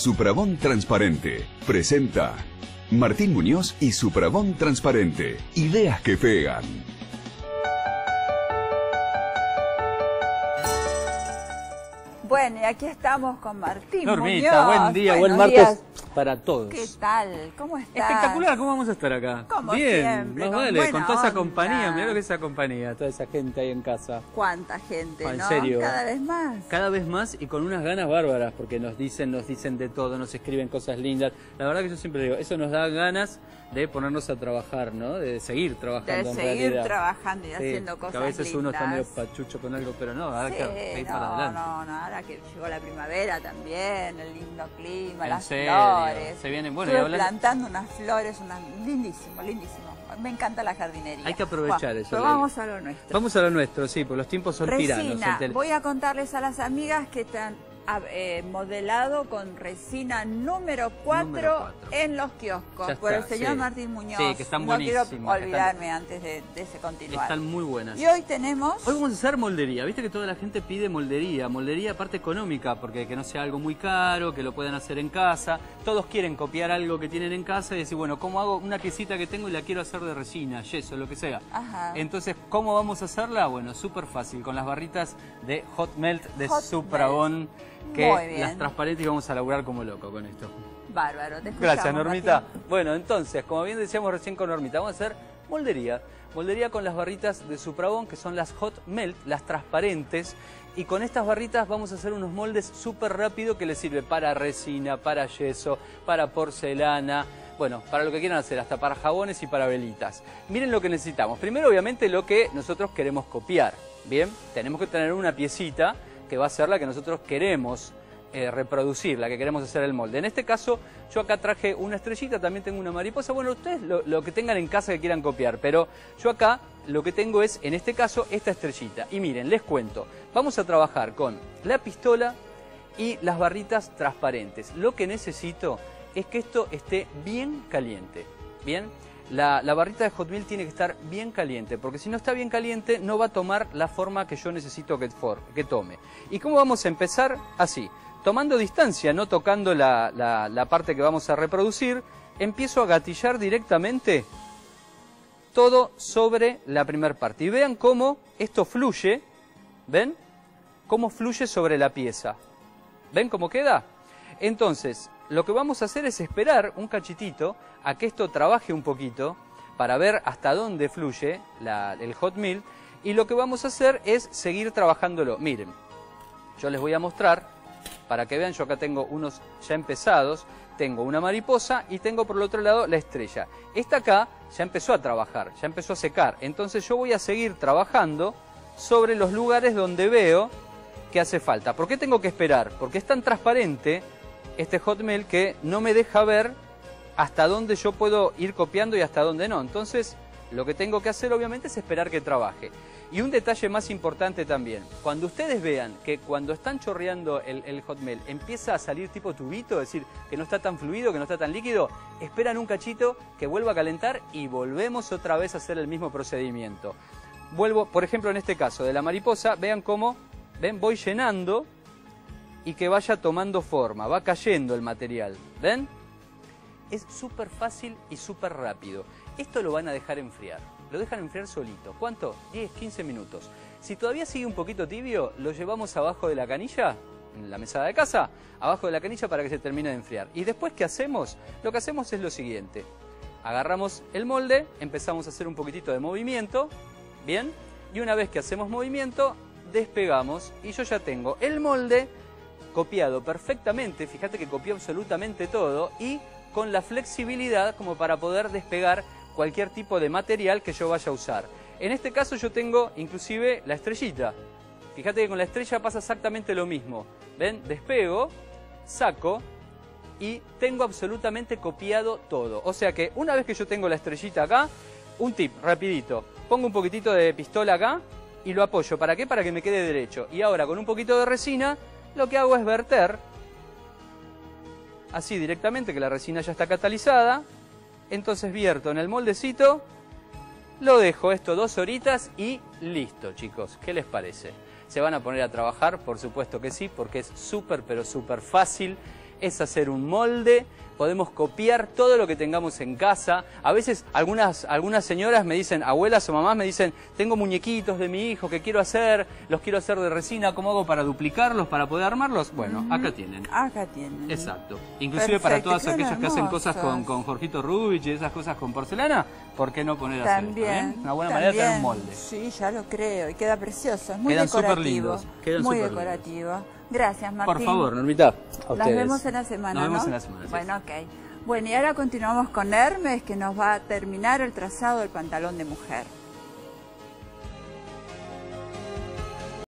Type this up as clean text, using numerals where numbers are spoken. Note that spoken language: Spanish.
Suprabón Transparente presenta Martín Muñoz y Suprabón Transparente. Ideas que pegan. Bueno, y aquí estamos con Martín Normita, Muñoz. buen día, buen Buenos martes días. para todos. ¿Qué tal? ¿Cómo estás? Espectacular, ¿cómo vamos a estar acá? Como bien, siempre, más con vale, buena con toda esa onda. compañía, mirá lo que es esa compañía, toda esa gente ahí en casa. ¿Cuánta gente, En no? serio. Cada vez más. Cada vez más y con unas ganas bárbaras, porque nos dicen de todo, nos escriben cosas lindas. La verdad que yo siempre digo, eso nos da ganas de ponernos a trabajar, ¿no? De seguir trabajando De en seguir realidad. trabajando y Sí, haciendo cosas que a veces uno está medio lindas. pachucho con algo, pero no, ahora Sí, que ir para adelante. no, ahora que llegó la primavera también, el lindo clima, En las serio, flores. se vienen, bueno, y Estuve hablando- plantando unas flores, lindísimo, lindísimo. Me encanta la jardinería. Hay que aprovechar Bueno, eso, pero Leli. vamos a lo nuestro. Vamos a lo nuestro, sí, porque los tiempos son tiranos. Resina, voy a contarles a las amigas que están modelado con resina número 4 en los kioscos Ya por el está, señor sí. Martín Muñoz. Sí, que están no quiero buenísimas, olvidarme antes de ese continuar. Están muy buenas. Y hoy tenemos... Hoy vamos a hacer moldería. Viste que toda la gente pide moldería. Moldería aparte económica, porque que no sea algo muy caro, que lo puedan hacer en casa. Todos quieren copiar algo que tienen en casa y decir, bueno, ¿cómo hago una piecita que tengo y la quiero hacer de resina, yeso, lo que sea? Ajá. Entonces, ¿cómo vamos a hacerla? Bueno, súper fácil, con las barritas de Hot Melt de Hot Suprabón, Muy que bien. las transparentes y vamos a laburar como loco con esto. Bárbaro, te escuchamos, Gracias, Normita. Martín. Bueno, entonces, como bien decíamos recién con Normita, vamos a hacer moldería. Moldería con las barritas de Suprabón, que son las Hot Melt, las transparentes. Y con estas barritas vamos a hacer unos moldes súper rápido que les sirve para resina, para yeso, para porcelana. Bueno, para lo que quieran hacer, hasta para jabones y para velitas. Miren lo que necesitamos. Primero, obviamente, lo que nosotros queremos copiar. Bien, tenemos que tener una piecita que va a ser la que nosotros queremos reproducir, la que queremos hacer el molde. En este caso, yo acá traje una estrellita, también tengo una mariposa. Bueno, ustedes lo que tengan en casa que quieran copiar, pero yo acá lo que tengo es, en este caso, esta estrellita. Y miren, les cuento, vamos a trabajar con la pistola y las barritas transparentes. Lo que necesito es que esto esté bien caliente, ¿bien? La barrita de Hot Melt tiene que estar bien caliente, porque si no está bien caliente no va a tomar la forma que yo necesito que tome. ¿Y cómo vamos a empezar? Así, tomando distancia, no tocando la parte que vamos a reproducir, empiezo a gatillar directamente todo sobre la primera parte. Y vean cómo esto fluye, ¿ven? Cómo fluye sobre la pieza. ¿Ven cómo queda? Entonces, lo que vamos a hacer es esperar un cachitito a que esto trabaje un poquito para ver hasta dónde fluye el Hot Melt, y lo que vamos a hacer es seguir trabajándolo. Miren, yo les voy a mostrar para que vean, yo acá tengo unos ya empezados, tengo una mariposa y tengo por el otro lado la estrella. Esta acá ya empezó a trabajar, ya empezó a secar, entonces yo voy a seguir trabajando sobre los lugares donde veo que hace falta. ¿Por qué tengo que esperar? Porque es tan transparente este Hot Melt que no me deja ver hasta dónde yo puedo ir copiando y hasta dónde no. Entonces, lo que tengo que hacer obviamente es esperar que trabaje. Y un detalle más importante también, cuando ustedes vean que cuando están chorreando el Hot Melt empieza a salir tipo tubito, es decir, que no está tan fluido, que no está tan líquido, esperan un cachito que vuelva a calentar y volvemos otra vez a hacer el mismo procedimiento. Vuelvo, por ejemplo, en este caso de la mariposa, vean cómo, ven, voy llenando y que vaya tomando forma, va cayendo el material, ¿ven? Es súper fácil y súper rápido. Esto lo van a dejar enfriar, lo dejan enfriar solito. ¿Cuánto? 10, 15 minutos. Si todavía sigue un poquito tibio, lo llevamos abajo de la canilla, en la mesada de casa, abajo de la canilla para que se termine de enfriar. Y después, ¿qué hacemos? Lo que hacemos es lo siguiente. Agarramos el molde, empezamos a hacer un poquitito de movimiento, ¿bien? Y una vez que hacemos movimiento, despegamos y yo ya tengo el molde copiado perfectamente. Fíjate que copió absolutamente todo y con la flexibilidad como para poder despegar cualquier tipo de material que yo vaya a usar. En este caso yo tengo inclusive la estrellita. Fíjate que con la estrella pasa exactamente lo mismo. ¿Ven? Despego, saco y tengo absolutamente copiado todo. O sea que una vez que yo tengo la estrellita acá, un tip rapidito. Pongo un poquitito de pistola acá y lo apoyo. ¿Para qué? Para que me quede derecho. Y ahora con un poquito de resina lo que hago es verter así directamente, que la resina ya está catalizada. Entonces vierto en el moldecito, lo dejo esto 2 horitas y listo, chicos. ¿Qué les parece? ¿Se van a poner a trabajar? Por supuesto que sí, porque es súper, pero súper fácil. es hacer un molde. Podemos copiar todo lo que tengamos en casa. A veces algunas señoras me dicen, abuelas o mamás me dicen, tengo muñequitos de mi hijo que quiero hacer, los quiero hacer de resina, ¿cómo hago para duplicarlos, para poder armarlos? Bueno, acá tienen. Acá tienen. Exacto. Inclusive Perfecto, para todas aquellas hermosos. que hacen cosas con Jorgito Rubich y esas cosas con porcelana, ¿por qué no poner a hacer esto, También. Una buena manera de tener un molde. Sí, ya lo creo. Y queda precioso. Es muy Quedan decorativo. súper lindos. Quedan Muy súper decorativo. Gracias, Martín. Por favor, Normita, a Nos ustedes. vemos en la semana, Nos vemos ¿no? en la semana. sí. Bueno, ok. Bueno, y ahora continuamos con Hermes, que nos va a terminar el trazado del pantalón de mujer.